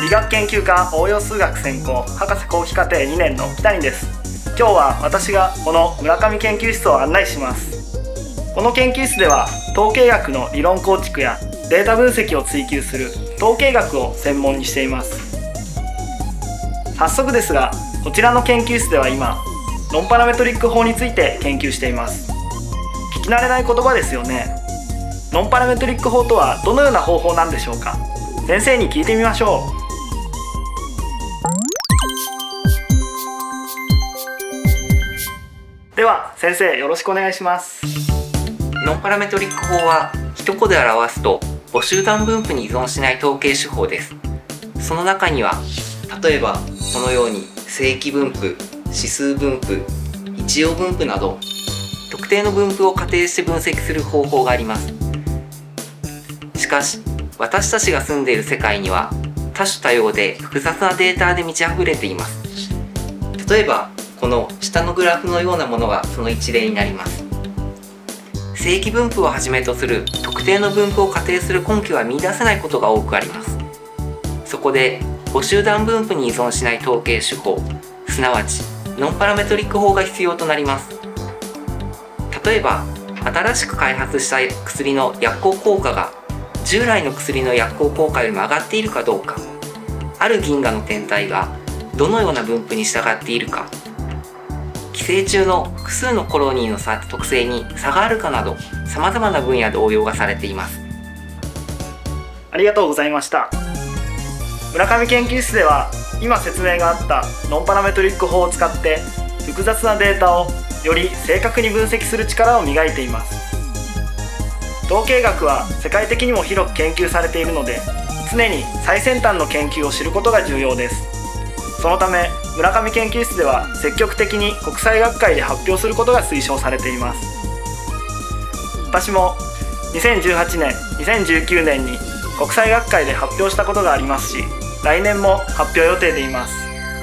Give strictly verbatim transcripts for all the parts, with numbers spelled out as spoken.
理学研究科応用数学専攻博士後期課程にねんの北谷です。今日は私がこの村上研究室を案内します。この研究室では統計学の理論構築やデータ分析を追求する統計学を専門にしています。早速ですが、こちらの研究室では今ノンパラメトリック法について研究しています。聞き慣れない言葉ですよね。ノンパラメトリック法とはどのような方法なんでしょうか。先生に聞いてみましょう。では先生、よろしくお願いします。 ノンパラメトリック法は一言で表すと母集団分布に依存しない統計手法です。その中には例えばこのように正規分布、指数分布、一応分布など特定の分布を仮定して分析する方法があります。しかし私たちが住んでいる世界には多種多様で複雑なデータで満ち溢れています。例えばこの下のグラフのようなものがその一例になります。正規分布をはじめとする特定の分布を仮定する根拠は見出せないことが多くあります。そこで母集団分布に依存しない統計手法、すなわちノンパラメトリック法が必要となります。例えば新しく開発した薬の薬効効果が従来の薬の薬効効果よりも上がっているかどうか、ある銀河の天体がどのような分布に従っているか、寄生虫の複数のコロニーの差特性に差があるかなど、さまざまな分野で応用がされています。 ありがとうございました。村上研究室では今説明があったノンパラメトリック法を使って複雑なデータをより正確に分析する力を磨いています。統計学は世界的にも広く研究されているので、常に最先端の研究を知ることが重要です。そのため村上研究室では積極的に国際学会で発表することが推奨されています。私もにせんじゅうはちねん、にせんじゅうきゅうねんに国際学会で発表したことがありますし、来年も発表予定でいます。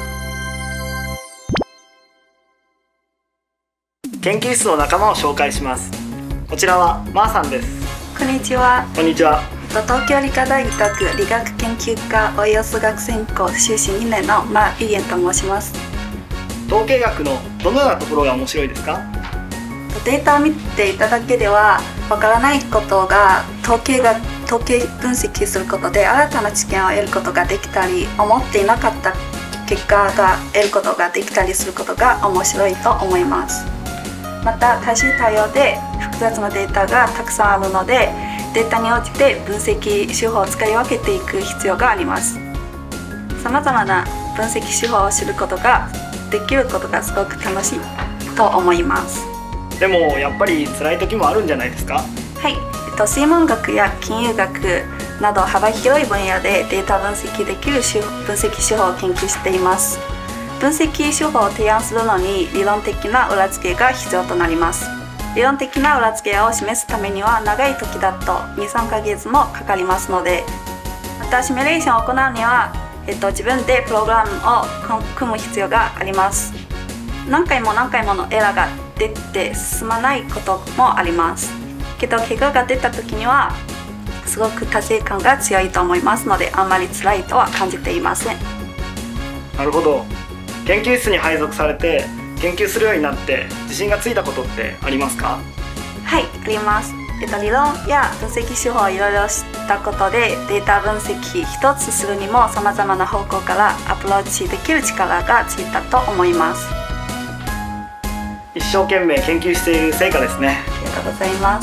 研究室の仲間を紹介します。こちらはマーさんです。 こんにちは。 こんにちは。 東京理科大学理学研究科応用数学専攻修士にねんの馬ゆりえんと申します。 統計学のどのようなところが面白いですか？ データを見ていただけではわからないことが統計が統計分析することで新たな知見を得ることができたり、思っていなかった結果が得ることができたりすることが面白いと思います。また多種多様で複雑なデータがたくさんあるので、データに応じて分析手法を使い分けていく必要があります。さまざまな分析手法を知ることができることがすごく楽しいと思います。 でもやっぱり辛い時もあるんじゃないですか？ はい、えっと、水文学や金融学など幅広い分野でデータ分析できる分析手法を研究しています。分析手法を提案するのに理論的な裏付けが必要となります。理論的な裏付けを示すためには長い時だとに、さんかげつもかかりますので、またシミュレーションを行うには、えっと、自分でプログラムを組む必要があります。何回も何回ものエラーが出て進まないこともありますけど、結果が出た時にはすごく達成感が強いと思いますので、あんまり辛いとは感じていません。 なるほど。研究室に配属されて研究するようになって自信がついたことってありますか？ はい、あります。えっと、理論や分析手法をいろいろ知ったことで、データ分析一つするにもさまざまな方向からアプローチできる力がついたと思います。 一生懸命研究している成果ですね。 ありがとうございます。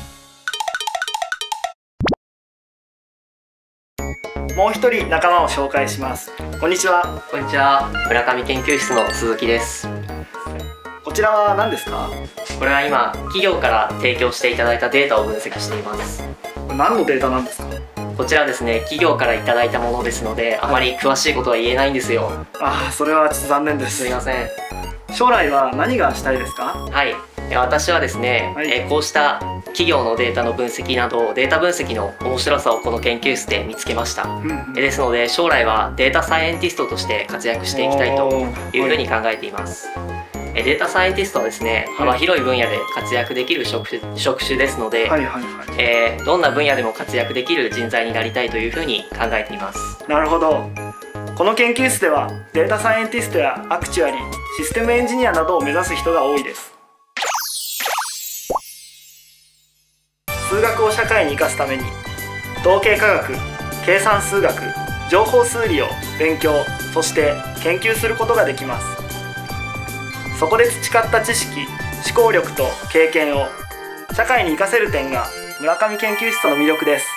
もう一人仲間を紹介します。こんにちは。 こんにちは。村上研究室の鈴木です。 こちらは何ですか？ これは今企業から提供していただいたデータを分析しています。 これ何のデータなんですか？ こちらですね、企業からいただいたものですので、あまり詳しいことは言えないんですよ。 ああ、それはちょっと残念です。 すみません。 将来は何がしたいですか？ はい、私はですね、はい、えこうした企業のデータの分析などデータ分析の面白さをこの研究室で見つけました。うんうん、ですので将来はデータサイエンティストとして活躍していきたいというふうに考えています。 データサイエンティストはですね、 はい、 幅広い分野で活躍できる職種、職種ですので、 はいはいはい、 えー、どんな分野でも活躍できる人材になりたいというふうに考えています。 なるほど。この研究室ではデータサイエンティストやアクチュアリー、システムエンジニアなどを目指す人が多いです。数学を社会に生かすために統計科学、計算数学、情報数理を勉強、そして研究することができます。そこで培った知識、思考力と経験を社会に生かせる点が村上研究室の魅力です。